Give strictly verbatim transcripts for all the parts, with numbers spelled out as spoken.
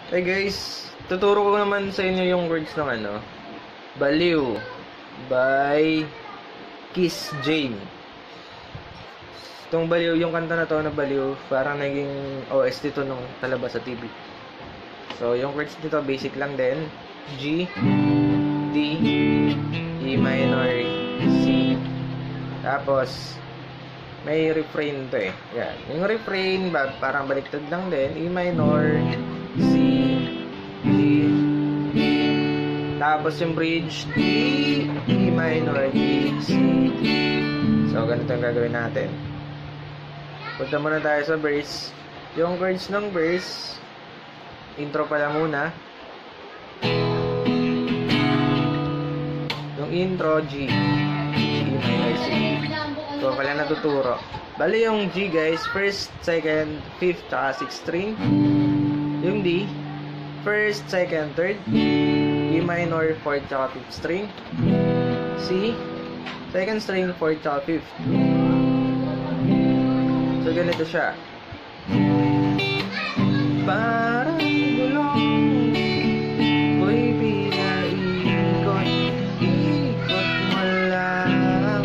Hey guys, tuturo ko naman sa inyo yung words ng ano, Baliw by Kiss Jane. Itong Baliw, yung kanta na to na Baliw, parang naging O S T to nung talabas sa T V. So, yung words nito basic lang din. G, D, E minor, C. Tapos, may refrain to eh. Yan. Yung refrain, parang baliktad lang din. E minor, C, D, E. Tapos yung bridge, D, E minor, D, C, D. So, ganito yung gagawin natin. Punta muna tayo sa verse. Yung chords ng verse, intro pala muna. Yung intro, G, E minor, C. So, pala natuturo. Bali yung G guys, first, second, fifth, tsaka sixth string. Yung D, first, second, third. E minor, fourth, tsaka fifth string. C, second string, fourth, tsaka fifth. So, ganito siya. Parang gulong ko'y pinaikot, ikot mo lang.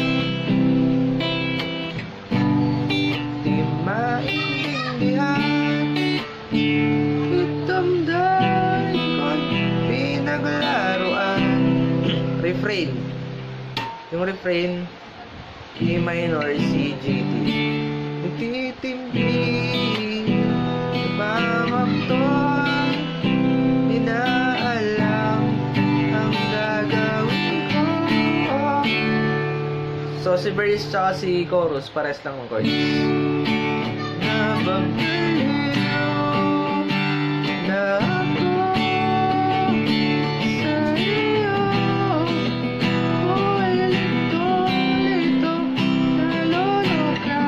Di maintindihan, itamdan ko'y pinaglaruan. Refrain. Yung refrain, E minor, C, G, D. Nagtitindi pamamton, inaalam ang gagawin ko. So, si verse tsaka si chorus, pares lang ang chords. Nababaliw na ako sa iyo, ko'y lito-lito, naloloka.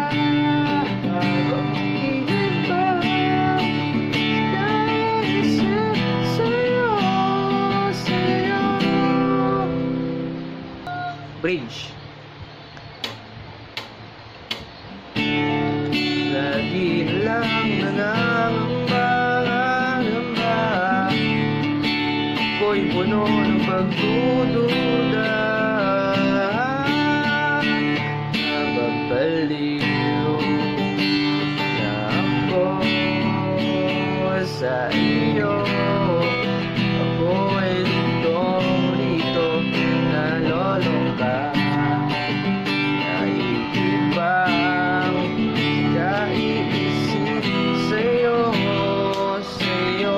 Bridge. Lagi na lang nangangamba, ako'y puno ng pagdududa. Nababaliw na ako sa iyo, ako'y lito-lito, naloloka. Naibibang kaiisip sa'yo, sa'yo.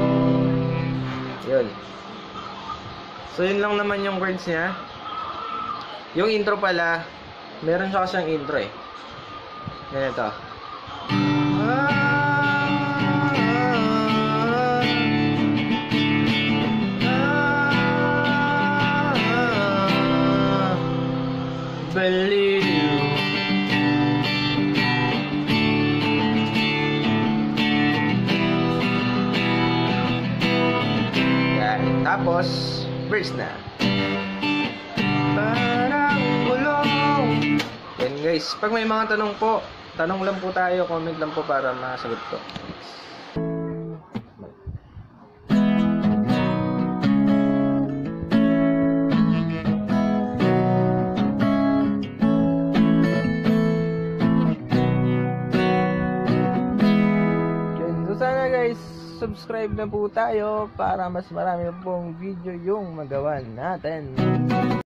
Yun. So, yun lang naman yung words niya. Yung intro pala, meron siya kasiyang intro eh. Ganito. Baliw. Yan. Tapos, verse na. Parang gulong. Yan guys. Pag may mga tanong po, tanong lang po tayo, comment lang po para masagot ko. Sana guys, subscribe na po tayo para mas marami pong video yung magawa natin.